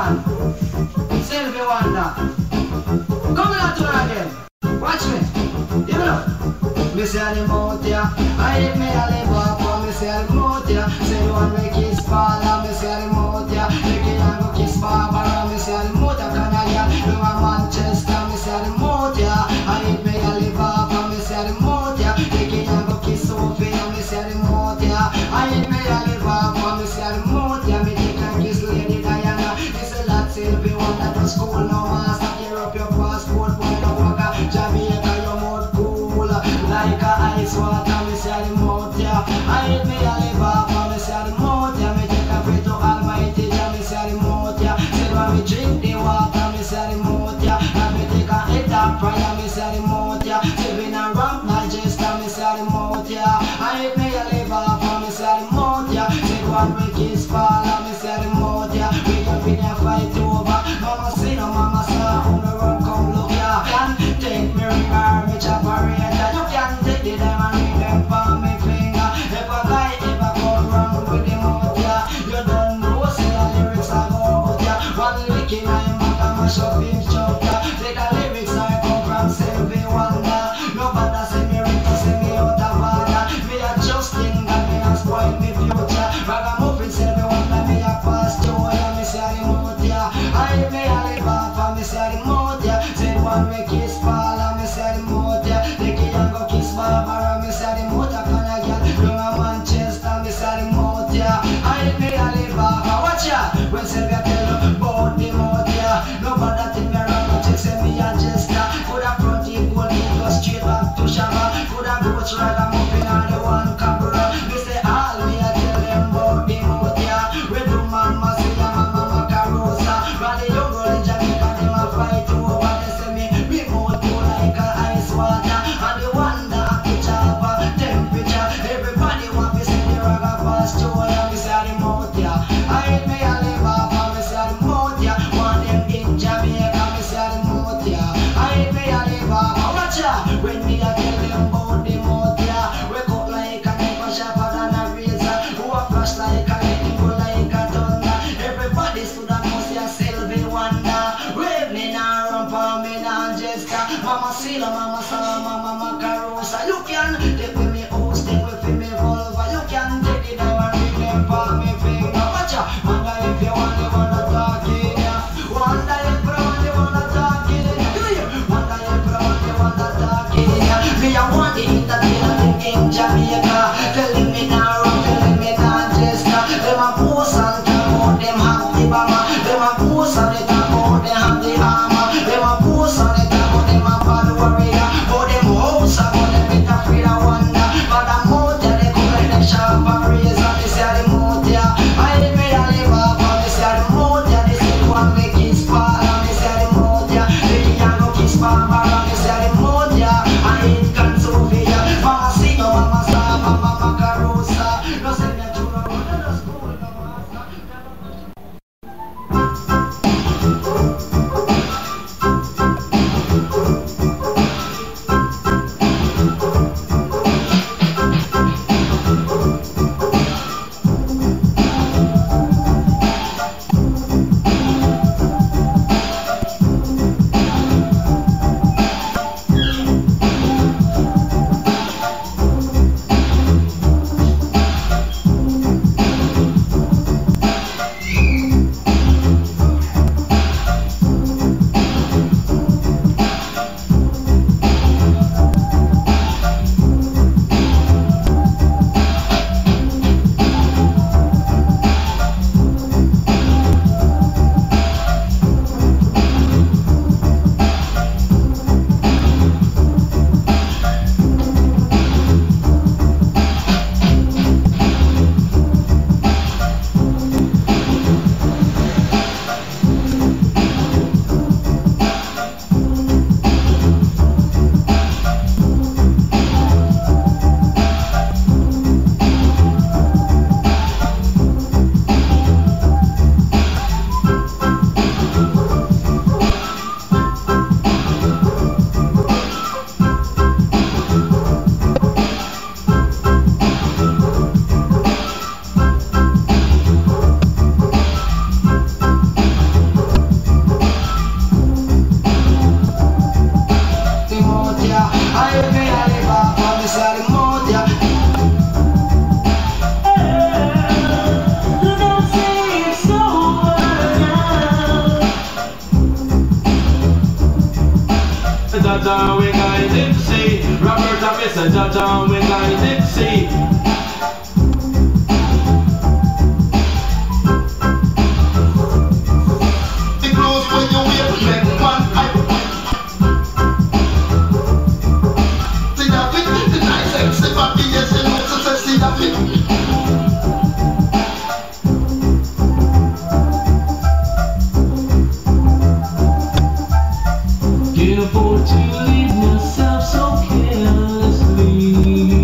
one. Sylvie Wonder. Come on to again. Watch me. Give it up. Me say the mouth ya. I hit me a live up. Me say the mouth ya. Say the one we kiss Paula. Me say the mouth ya. Make it and go kiss Barbara. Me say the mouth ya. Can I get you a Manchester? Me say the mouth ya. I hit me a live up. Me say the mouth ya. Make it and go kiss Sophia. Me say the mouth ya. I hit me a live up. Me say the mouth ya. Me take and kiss Lady Diana. Me say that Sylvie Wonder to school now. Master, gear up your passport. Boy, no walker. Jamaica, your mouth cool like a ice water. Me say the mouth ya. I hit me a live up. Me say the mouth ya. Me take a pray to Almighty Jah. Me say the mouth ya. Say when me drink the water. Me say the mouth ya. And me take a head up prayer. Me say the mouth ya. Say when I ramp digester. Me say the mouth ya. I hit me a live up. Me say the mouth ya. Say when we kiss Paula. Me say the mouth ya. We can win a fight over. Mama say no, mama say on the run come look ya. Can take me ringer, me chop a ranger. You can take the diamond ring them from me finger. If a guy ever come round with the mouth ya, you don't know say the lyrics I go out ya. One lick in my mouth and mash up him shut ya. Say the lyrics I come from Sylvie Wonder. Nobody say me rich, say me out of order. Me a just think that me a spoil me future. Ragamuffin Sylvie Wonder, me a pass through ya. Me say the mouth ya. I me a live off and me say the mouth ya. Say the one me kiss Paula. Me say the mouth ya. Take it and go kiss Barbara. Me say the mouth ya. Can I get down a Manchester? Me say the mouth ya. I me a live off. Watch ya. When Sylvia tell you about the mouth ya. Nobody think me wrong. Check say me a jester. Coulda front it gold, go straight back to Shabba. Coulda coach Ragamuffin and the one Cabra. Me say all me a tell them about the mouth ya. We do mama say ya mama Macarosa. But the young girl in Jamaica them a fight over. They say me mouth too like a ice water. And the wonder a picture of a temperature. Everybody want to see the ragga pass through ya. Me say the mouth ya. I hit me a live up. Me say the mouth ya. Want them in Jamaica. Me say the mouth ya. I hit me a live up. Watch ya. When me a tell them about the mouth ya. We cut like a knife sharper than a razor. Who a flash like a lightning, go like a thunder. Everybody stood and know see a Sylvie Wonder. Wave me now, run for me now, Jessica. Mama Sila, Mama Sala, Mama Macarosa. You can take with me house, take with me vulva. You can take the diamond ring them for me finger. Watch ya. Wonder if you wanna talk in ya. Wonder if you wanna talk in ya. Wonder if you wanna talk in ya. Me a want the entertainment in Jamaica. Telling me now, telling me now, Jessica. Them a post and talk about them have the bomber. Them a post and they talk about them have the armor. Them a post and they talk about them a bad warrior. But them house about them with a free wonder. But the mouth ya they come like them sharp and razor. They say the mouth ya. I hit me a live up. They say the mouth ya. They say the one me kiss Paula. They say the mouth ya. They can't go kiss Barbara. They say the mouth ya. I hit can Sophia. Mama sing, mama star, mama Macarosa. No say me a chura, no school, no master. Jaja, we guide him see. Roberta, me say Jaja, we guide him see. The clothes when you wear to make one hype. See that fit, the nice sexy body, yes, you know, so see that fit. Careful to leave myself so carelessly.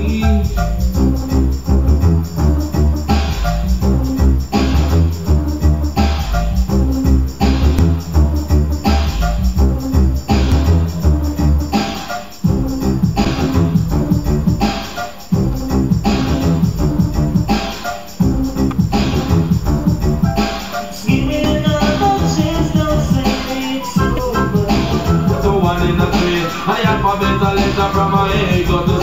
Give me another chance, don't say it's over. In a tree, I have a better letter from my ego to